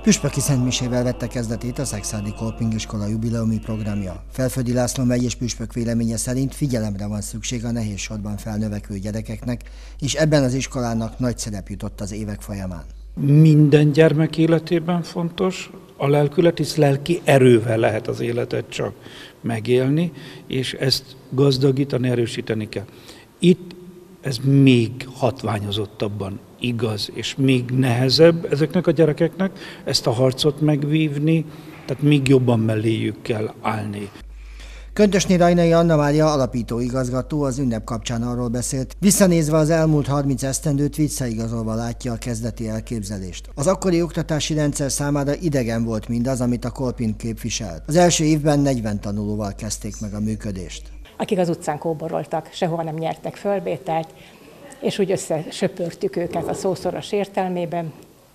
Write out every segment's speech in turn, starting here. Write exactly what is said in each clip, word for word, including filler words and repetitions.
Püspöki szentmisével vette kezdetét a Szekszárdi Kolping iskola jubileumi programja. Felföldi László megyés püspök véleménye szerint figyelemre van szükség a nehéz sorban felnövekvő gyerekeknek, és ebben az iskolának nagy szerep jutott az évek folyamán. Minden gyermek életében fontos a lelkület, hisz lelki erővel lehet az életet csak megélni, és ezt gazdagítani, erősíteni kell. Itt ez még hatványozottabban igaz, és még nehezebb ezeknek a gyerekeknek ezt a harcot megvívni, tehát még jobban melléjük kell állni. Köntösné Rajnai Anna Mária alapító igazgató az ünnep kapcsán arról beszélt, visszanézve az elmúlt harminc esztendőt visszaigazolva látja a kezdeti elképzelést. Az akkori oktatási rendszer számára idegen volt mindaz, amit a Kolping képviselt. Az első évben negyven tanulóval kezdték meg a működést. Akik az utcán kóboroltak, sehova nem nyertek fölvételt, és úgy összesöpörtük őket a szószoros értelmében.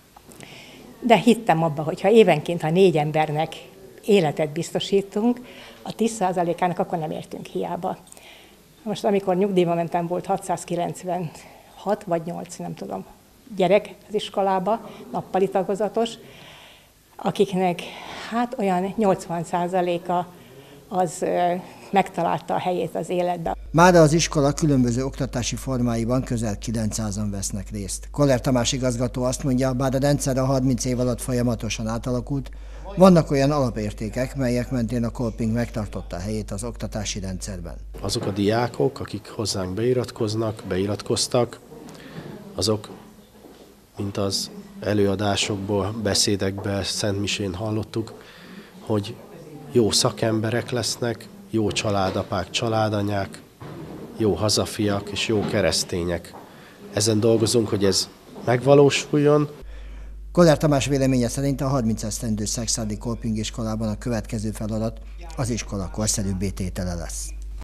De hittem abba, hogy ha évenként, ha négy embernek életet biztosítunk, a tíz százalékának akkor nem értünk hiába. Most amikor nyugdíjba mentem, volt hatszázkilencvenhat vagy nyolc, nem tudom, gyerek az iskolába, nappali tagozatos, akiknek hát olyan nyolcvan százaléka az megtalálta a helyét az életben. Mára az iskola különböző oktatási formáiban közel kilencszázan vesznek részt. Koller Tamás igazgató azt mondja, bár a rendszer a harminc év alatt folyamatosan átalakult, vannak olyan alapértékek, melyek mentén a Kolping megtartotta a helyét az oktatási rendszerben. Azok a diákok, akik hozzánk beiratkoznak, beiratkoztak, azok, mint az előadásokból, beszédekben, szentmisén hallottuk, hogy jó szakemberek lesznek, jó családapák, családanyák, jó hazafiak és jó keresztények. Ezen dolgozunk, hogy ez megvalósuljon. Koller Tamás véleménye szerint a harminc esztendős Szekszárdi Kolping iskolában a következő feladat az iskola korszerűbbé tétele lesz.